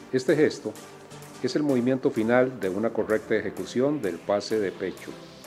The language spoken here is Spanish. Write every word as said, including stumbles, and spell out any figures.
Este gesto es el movimiento final de una correcta ejecución del pase de pecho.